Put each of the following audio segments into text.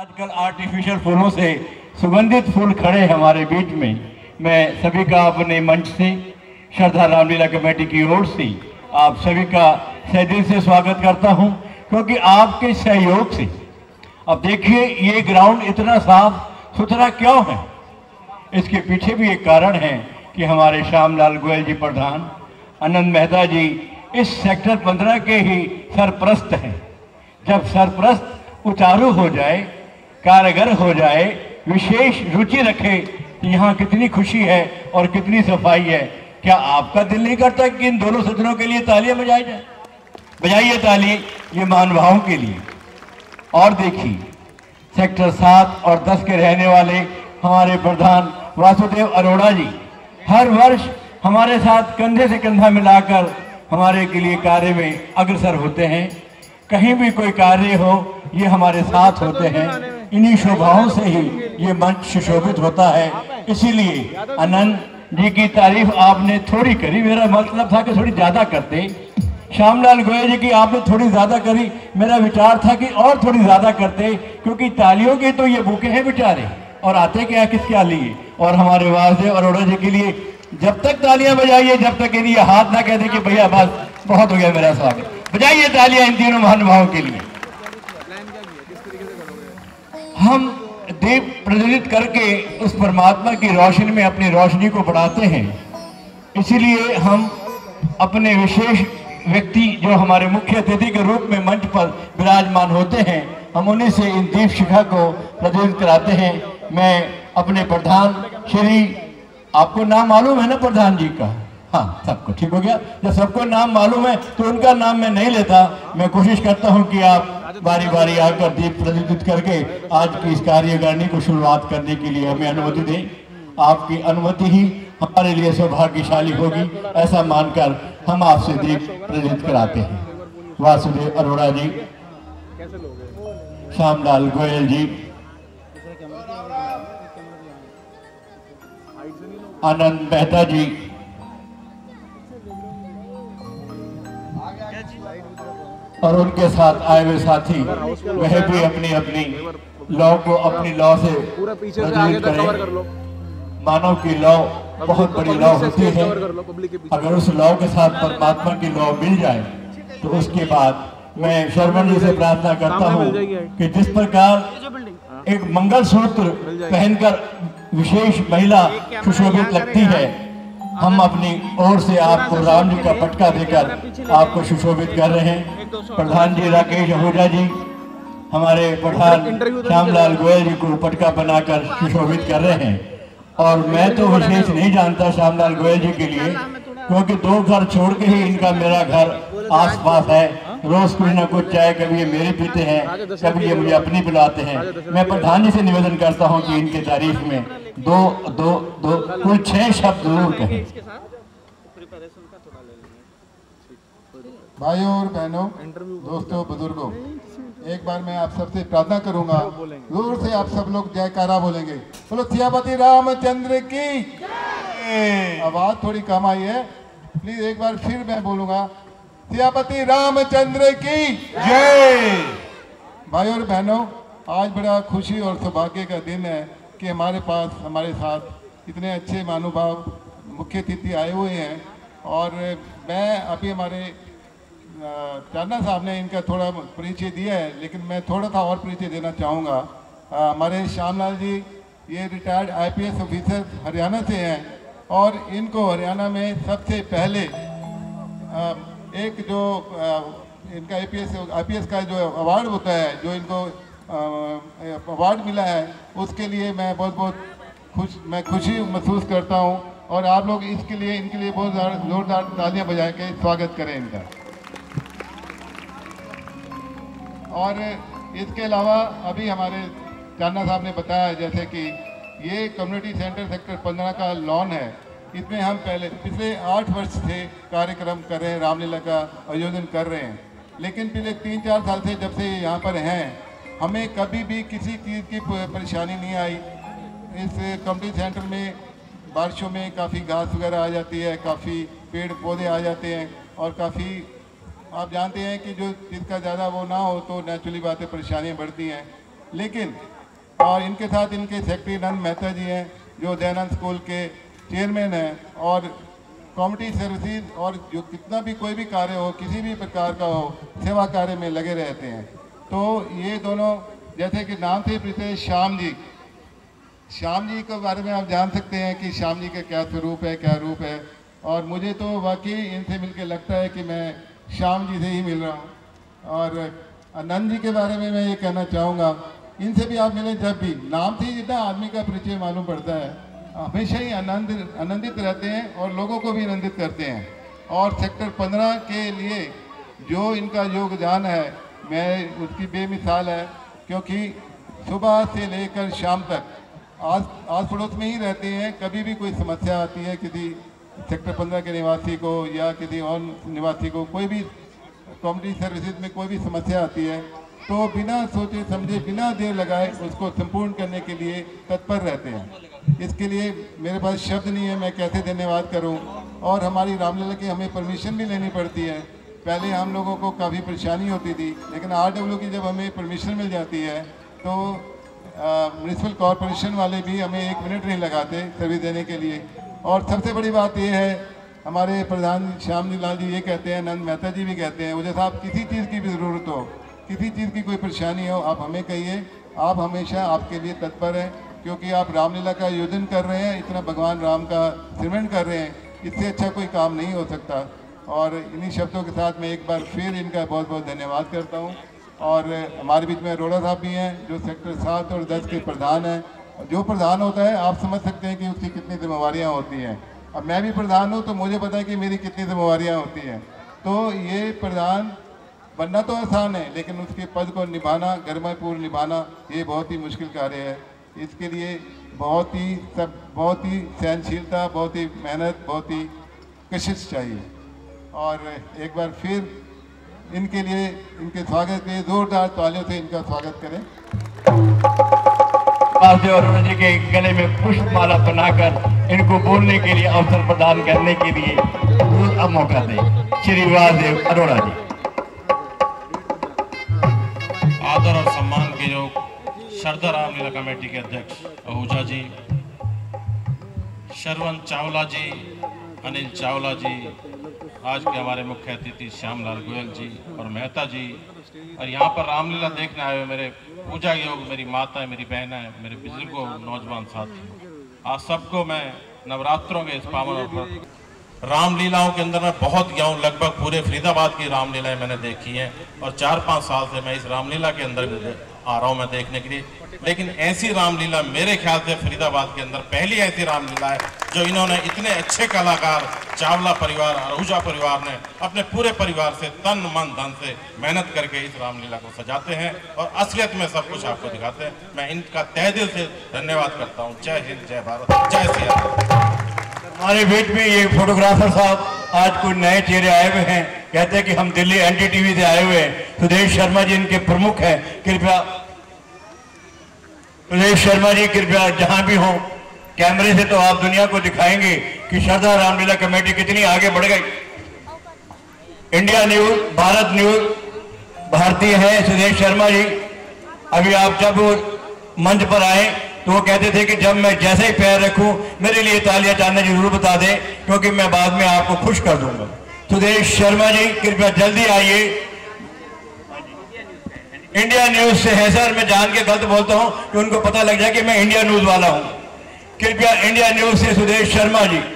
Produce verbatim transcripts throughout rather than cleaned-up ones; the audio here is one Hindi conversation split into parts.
आजकल आर्टिफिशियल फूलों से सुगंधित फूल खड़े हमारे बीच में, मैं सभी का अपने मंच से श्रद्धा रामलीला कमेटी की ओर से आप सभी का सहे दिल से स्वागत करता हूं, क्योंकि आपके सहयोग से अब देखिए ये ग्राउंड इतना साफ सुथरा क्यों है। इसके पीछे भी एक कारण है कि हमारे श्यामलाल गोयल जी प्रधान, आनंद मेहता जी इस सेक्टर पंद्रह के ही सरप्रस्त हैं। जब सरप्रस्त उचारू हो जाए, कारगर हो जाए, विशेष रुचि रखे कि यहाँ कितनी खुशी है और कितनी सफाई है, क्या आपका दिल नहीं करता कि इन दोनों सज्जनों के लिए तालियां बजाई जाए? बजाइए ताली ये महानुभावों के लिए। और देखिए सेक्टर सात और दस के रहने वाले हमारे प्रधान वासुदेव अरोड़ा जी हर वर्ष हमारे साथ कंधे से कंधा मिलाकर हमारे के लिए कार्य में अग्रसर होते हैं। कहीं भी कोई कार्य हो ये हमारे साथ होते हैं। इन्हीं शोभाओं से ही ये मंच सुशोभित होता है। इसीलिए आनंद जी की तारीफ आपने थोड़ी करी, मेरा मतलब था कि थोड़ी ज़्यादा करते। श्यामलाल गोयल जी की आपने थोड़ी ज़्यादा करी, मेरा विचार था कि और थोड़ी ज़्यादा करते, क्योंकि तालियों के तो ये भूखे हैं बेचारे और आते क्या किसके लिए। और हमारे वासुदेव अरोड़ा जी के लिए जब तक तालियां बजाइए, जब तक इन्हें हाथ ना कह दे कि भैया बस बहुत हो गया मेरा स्वागत, बजाइए तालियां इन तीनों महानुभावों के लिए। हम दीप प्रज्वलित करके उस परमात्मा की रोशनी में अपनी रोशनी को बढ़ाते हैं। इसीलिए हम अपने विशेष व्यक्ति जो हमारे मुख्य अतिथि के रूप में मंच पर विराजमान होते हैं, हम उन्हीं से इन दीप शिखा को प्रज्वलित कराते हैं। मैं अपने प्रधान श्री, आपको नाम मालूम है ना प्रधान जी का? हाँ, सबको ठीक हो गया। जब सबको नाम मालूम है तो उनका नाम मैं नहीं लेता। मैं कोशिश करता हूं कि आप बारी बारी आकर दीप प्रज्वलित करके आज की इस कार्यकारिणी को शुरुआत करने के लिए हमें अनुमति दें। आपकी अनुमति ही हमारे लिए सौभाग्यशाली होगी, ऐसा मानकर हम आपसे दीप प्रज्वलित कराते हैं। वासुदेव अरोड़ा जी, श्यामलाल गोयल जी, आनंद मेहता जी, और उनके साथ आए हुए साथी, वह भी अपनी अपनी लॉ को अपनी लॉ से प्रज्वलित करें। मानव की लॉ बहुत बड़ी लॉ होती है। अगर उस लॉ के साथ परमात्मा की लॉ मिल जाए तो उसके बाद मैं श्रवण जी से प्रार्थना करता हूँ कि जिस प्रकार एक मंगलसूत्र पहनकर विशेष महिला सुशोभित लगती है, हम अपनी ओर से आपको राम जी का पटका देकर आपको सुशोभित कर रहे हैं। प्रधान जी राकेश आहूजा जी हमारे प्रधान श्यामलाल गोयल जी को पटका बनाकर सुशोभित कर रहे हैं। और मैं तो विशेष नहीं जानता श्यामलाल गोयल जी के लिए, क्योंकि दो घर छोड़ के ही इनका मेरा घर आसपास है। रोज कुछ ना कुछ चाय कभी ये मेरे पीते हैं, कभी ये मुझे अपनी पिलाते हैं। मैं प्रधान जी से निवेदन करता हूं कि इनके तारीफ में दो दो दो कुल छह शब्द जरूर कहें। भाइयों और बहनों, दोस्तों, बुजुर्गों, एक बार मैं आप सबसे प्रार्थना करूंगा, जोर से आप सब लोग जयकारा बोलेंगे। बोलो सियापति रामचंद्र की। आवाज थोड़ी कम आई है, प्लीज एक बार फिर मैं बोलूंगा, सियापति रामचंद्र की जय। भाइयों और बहनों, आज बड़ा खुशी और सौभाग्य का दिन है कि हमारे पास हमारे साथ इतने अच्छे महानुभाव मुख्य अतिथि आए हुए हैं। और मैं अभी हमारे चांदा साहब ने इनका थोड़ा परिचय दिया है, लेकिन मैं थोड़ा सा और परिचय देना चाहूँगा। हमारे श्यामलाल जी ये रिटायर्ड आईपीएस ऑफिसर हरियाणा से हैं, और इनको हरियाणा में सबसे पहले आ, एक जो आ, इनका आईपीएस आईपीएस का जो अवार्ड होता है, जो इनको अवार्ड मिला है, उसके लिए मैं बहुत बहुत खुश मैं खुशी महसूस करता हूं। और आप लोग इसके लिए इनके लिए बहुत जोरदार तालियां बजा के स्वागत करें इनका। और इसके अलावा अभी हमारे चांदा साहब ने बताया जैसे कि ये कम्युनिटी सेंटर सेक्टर पंद्रह का लॉन है। इसमें हम पहले पिछले आठ वर्ष से कार्यक्रम कर रहे हैं, रामलीला का आयोजन कर रहे हैं। लेकिन पिछले तीन चार साल से जब से यहाँ पर हैं, हमें कभी भी किसी चीज़ की परेशानी नहीं आई। इस कम्युनिटी सेंटर में बारिशों में काफ़ी घास वगैरह आ जाती है, काफ़ी पेड़ पौधे आ जाते हैं, और काफ़ी आप जानते हैं कि जो जिसका ज़्यादा वो ना हो तो नेचुरली बातें परेशानियाँ बढ़ती हैं। लेकिन और इनके साथ इनके सेक्रेटरी नंद मेहता जी हैं जो दयानंद स्कूल के चेयरमैन हैं, और कम्युनिटी सर्विसेज और जो कितना भी कोई भी कार्य हो, किसी भी प्रकार का हो, सेवा कार्य में लगे रहते हैं। तो ये दोनों, जैसे कि नाम से परिचय श्याम जी, श्याम जी के बारे में आप जान सकते हैं कि श्याम जी का क्या स्वरूप है, क्या रूप है। और मुझे तो वाकई इनसे मिलकर लगता है कि मैं श्याम जी से ही मिल रहा हूँ। और आनंद जी के बारे में मैं ये कहना चाहूँगा, इनसे भी आप मिलें जब भी, नाम से ही जितना आदमी का परिचय मालूम पड़ता है, हमेशा ही आनंद आनंदित रहते हैं और लोगों को भी आनंदित करते हैं। और सेक्टर पंद्रह के लिए जो इनका योगदान है, मैं उसकी बेमिसाल है, क्योंकि सुबह से लेकर शाम तक आस आस पड़ोस में ही रहते हैं। कभी भी कोई समस्या आती है किसी सेक्टर पंद्रह के निवासी को या किसी और निवासी को, कोई भी कम्युनिटी सर्विसेज में कोई भी समस्या आती है, तो बिना सोचे समझे, बिना देर लगाए उसको संपूर्ण करने के लिए तत्पर रहते हैं। इसके लिए मेरे पास शब्द नहीं है, मैं कैसे धन्यवाद करूं। और हमारी रामलीला की हमें परमिशन भी लेनी पड़ती है। पहले हम लोगों को काफ़ी परेशानी होती थी, लेकिन आर डब्ल्यू की जब हमें परमिशन मिल जाती है तो म्यूनिसिपल कॉरपोरेशन वाले भी हमें एक मिनट नहीं लगाते सर्विस देने के लिए। और सबसे बड़ी बात यह है, हमारे प्रधान श्याम जी लाल जी ये कहते हैं, नंद मेहता जी भी कहते हैं, मुझे साहब किसी चीज़ की भी ज़रूरत हो, किसी चीज़ की कोई परेशानी हो, आप हमें कहिए, आप हमेशा आपके लिए तत्पर हैं, क्योंकि आप रामलीला का आयोजन कर रहे हैं, इतना भगवान राम का सिमरन कर रहे हैं, इससे अच्छा कोई काम नहीं हो सकता। और इन्हीं शब्दों के साथ मैं एक बार फिर इनका बहुत बहुत धन्यवाद करता हूँ। और हमारे बीच में अरोड़ा साहब भी हैं जो सेक्टर सात और दस के प्रधान हैं। जो प्रधान होता है आप समझ सकते हैं कि उसकी कितनी जिम्मेवारियाँ होती हैं। अब मैं भी प्रधान हूँ तो मुझे पता है कि मेरी कितनी जिम्मेवारियाँ होती हैं। तो ये प्रधान बनना तो आसान है, लेकिन उसके पद को निभाना, गरिमापूर्ण निभाना, ये बहुत ही मुश्किल कार्य है। इसके लिए बहुत ही सब बहुत ही सहनशीलता, बहुत ही मेहनत, बहुत ही कोशिश चाहिए। और एक बार फिर इनके लिए, इनके स्वागत के लिए जोरदार तालियों से इनका स्वागत करें। वासुदेव अरोड़ा जी के गले में पुष्पमाला बनाकर इनको बोलने के लिए अवसर प्रदान करने के लिए अब मौका दें श्री वासुदेव अरोड़ा जी। आदर और सम्मान के जो श्रद्धा रामलीला कमेटी के अध्यक्ष आहूजा जी, श्रवण चावला जी, अनिल चावला जी, आज के हमारे मुख्य अतिथि श्यामलाल गोयल जी और मेहता जी, और यहाँ पर रामलीला देखने आए हुए मेरे पूजा योग, मेरी माता, मेरी बहनें, मेरे बुजुर्गों, नौजवान साथी, आज सबको मैं नवरात्रों के इस पावन अवसर, रामलीलाओं के अंदर मैं बहुत गया हूँ। लगभग पूरे फरीदाबाद की रामलीलाएं मैंने देखी हैं और चार पाँच साल से मैं इस रामलीला के अंदर आ रहा हूँ मैं देखने के लिए। लेकिन ऐसी रामलीला मेरे ख्याल से फरीदाबाद के अंदर पहली ऐसी रामलीला है जो इन्होंने इतने अच्छे कलाकार चावला परिवार, आहूजा परिवार ने अपने पूरे परिवार से तन मन धन से मेहनत करके इस रामलीला को सजाते हैं और असलियत में सब कुछ आपको दिखाते हैं। मैं इनका तहे दिल से धन्यवाद करता हूँ। जय हिंद, जय भारत, जय श्री राम। हमारे बीच में ये फोटोग्राफर साहब आज कुछ नए चेहरे आए हुए हैं, कहते हैं कि हम दिल्ली एनटी टीवी से आए हुए हैं। सुदेश शर्मा जी इनके प्रमुख हैं, कृपया सुदेश शर्मा जी कृपया जहां भी हो कैमरे से तो आप दुनिया को दिखाएंगे कि श्रद्धा रामलीला कमेटी कितनी आगे बढ़ गई। इंडिया न्यूज, भारत न्यूज भारतीय है सुदेश शर्मा जी। अभी आप जब मंच पर आए तो वो कहते थे कि जब मैं जैसे ही पैर रखूं मेरे लिए तालियां चांदने जरूर बता दें, क्योंकि मैं बाद में आपको खुश कर दूंगा। सुदेश शर्मा जी कृपया जल्दी आइए। इंडिया न्यूज से है सर, मैं जान के गलत बोलता हूं कि उनको पता लग जाए कि मैं इंडिया न्यूज वाला हूं। कृपया इंडिया न्यूज से सुदेश शर्मा जी।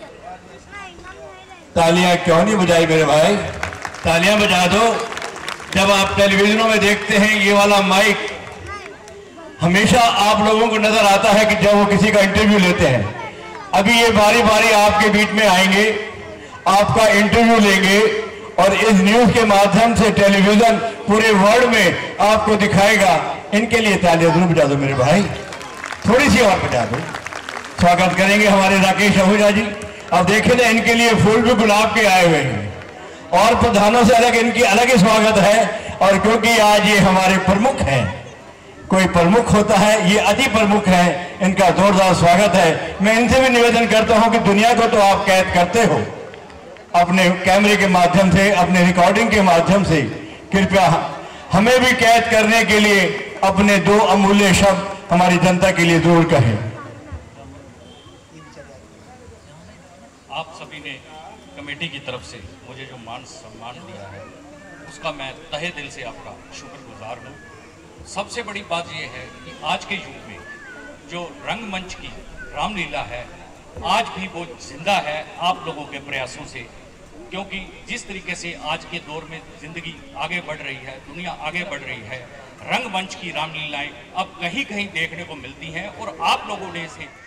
तालियां क्यों नहीं बजाई मेरे भाई, तालियां बजा दो। जब आप टेलीविजनों में देखते हैं ये वाला माइक हमेशा आप लोगों को नजर आता है कि जब वो किसी का इंटरव्यू लेते हैं। अभी ये बारी बारी आपके बीच में आएंगे, आपका इंटरव्यू लेंगे और इस न्यूज के माध्यम से टेलीविजन पूरे वर्ल्ड में आपको दिखाएगा। इनके लिए तालियां जरूर बजा दो मेरे भाई, थोड़ी सी और बजा दो। स्वागत करेंगे हमारे राकेश आहूजा जी। अब देखें ना, इनके लिए फूल भी गुलाब के आए हुए हैं और प्रधानों से अलग इनकी अलग ही स्वागत है। और क्योंकि आज ये हमारे प्रमुख हैं, कोई प्रमुख होता है, ये अति प्रमुख है, इनका जोरदार स्वागत है। मैं इनसे भी निवेदन करता हूं कि दुनिया को तो आप कैद करते हो अपने कैमरे के माध्यम से, अपने रिकॉर्डिंग के माध्यम से, कृपया हमें भी कैद करने के लिए अपने दो अमूल्य शब्द हमारी जनता के लिए जरूर कहें। आप सभी ने कमेटी की तरफ से मुझे जो मान सम्मान दिया है उसका मैं तहे दिल से आपका शुक्रगुजार हूँ। सबसे बड़ी बात यह है कि आज के युग में जो रंगमंच की रामलीला है आज भी वो जिंदा है आप लोगों के प्रयासों से, क्योंकि जिस तरीके से आज के दौर में जिंदगी आगे बढ़ रही है, दुनिया आगे बढ़ रही है, रंगमंच की रामलीलाएं अब कहीं कहीं देखने को मिलती हैं और आप लोगों ने इसे